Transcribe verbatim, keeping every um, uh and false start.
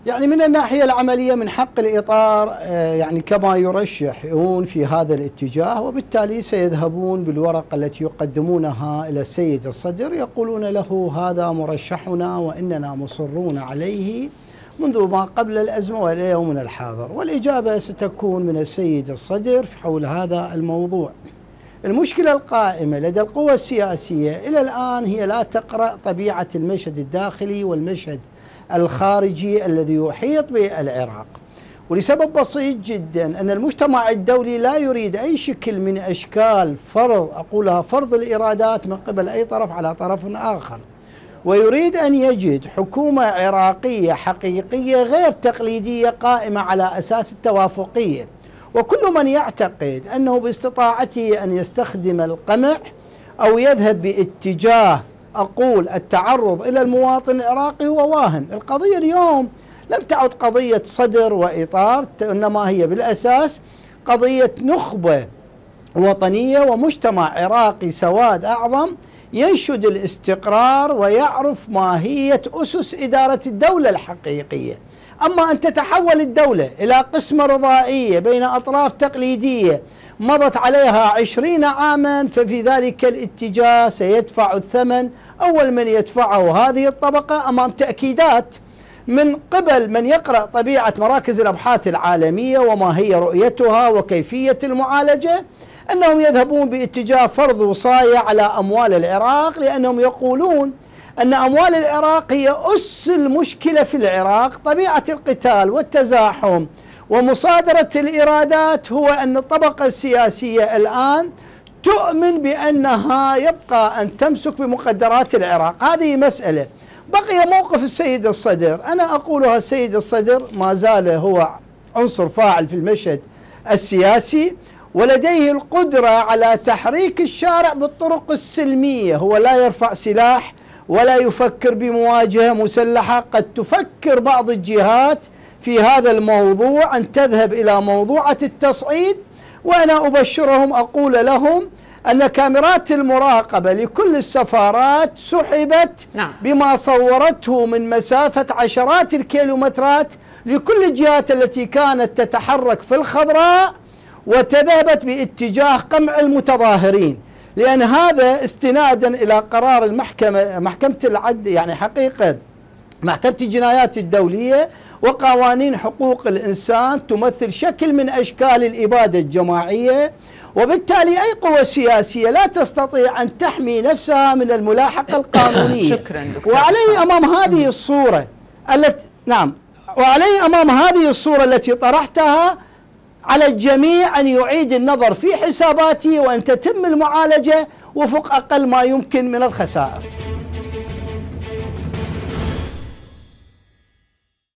يعني من الناحية العملية من حق الإطار يعني كما يرشحون في هذا الاتجاه، وبالتالي سيذهبون بالورقة التي يقدمونها إلى السيد الصدر يقولون له هذا مرشحنا وإننا مصرون عليه منذ ما قبل الأزمة وإلى يومنا الحاضر، والإجابة ستكون من السيد الصدر حول هذا الموضوع. المشكلة القائمة لدى القوى السياسية إلى الآن هي لا تقرأ طبيعة المشهد الداخلي والمشهد الخارجي الذي يحيط بالعراق، ولسبب بسيط جدا أن المجتمع الدولي لا يريد أي شكل من أشكال فرض أقولها فرض الإرادات من قبل أي طرف على طرف آخر، ويريد أن يجد حكومة عراقية حقيقية غير تقليدية قائمة على أساس التوافقية. وكل من يعتقد أنه باستطاعته أن يستخدم القمع أو يذهب باتجاه أقول التعرض إلى المواطن العراقي هو واهم. القضية اليوم لم تعد قضية صدر وإطار، إنما هي بالأساس قضية نخبة وطنية ومجتمع عراقي سواد أعظم ينشد الاستقرار ويعرف ماهية أسس إدارة الدولة الحقيقية. أما أن تتحول الدولة إلى قسمة رضائية بين أطراف تقليدية مضت عليها عشرين عاما، ففي ذلك الاتجاه سيدفع الثمن أول من يدفعه هذه الطبقة أمام تأكيدات من قبل من يقرأ طبيعة مراكز الأبحاث العالمية وما هي رؤيتها وكيفية المعالجة، أنهم يذهبون باتجاه فرض وصاية على أموال العراق، لأنهم يقولون أن أموال العراق هي أس المشكلة في العراق. طبيعة القتال والتزاحم ومصادرة الإيرادات هو أن الطبقة السياسية الآن تؤمن بأنها يبقى أن تمسك بمقدرات العراق. هذه مسألة. بقي موقف السيد الصدر، أنا أقولها السيد الصدر ما زال هو عنصر فاعل في المشهد السياسي ولديه القدرة على تحريك الشارع بالطرق السلمية، هو لا يرفع سلاح ولا يفكر بمواجهة مسلحة. قد تفكر بعض الجهات في هذا الموضوع أن تذهب إلى موضوعة التصعيد، وأنا أبشرهم أقول لهم أن كاميرات المراقبة لكل السفارات سحبت نعم. بما صورته من مسافة عشرات الكيلومترات لكل الجهات التي كانت تتحرك في الخضراء وتذهبت باتجاه قمع المتظاهرين، لأن هذا استنادا إلى قرار المحكمة محكمة العدل يعني حقيقة محكمة الجنايات الدولية وقوانين حقوق الإنسان تمثل شكل من أشكال الإبادة الجماعية، وبالتالي أي قوة سياسية لا تستطيع أن تحمي نفسها من الملاحقة القانونية. شكرا دكتور. وعليه أمام هذه الصورة التي نعم وعليه أمام هذه الصورة التي طرحتها على الجميع أن يعيد النظر في حساباته وأن تتم المعالجة وفق أقل ما يمكن من الخسائر.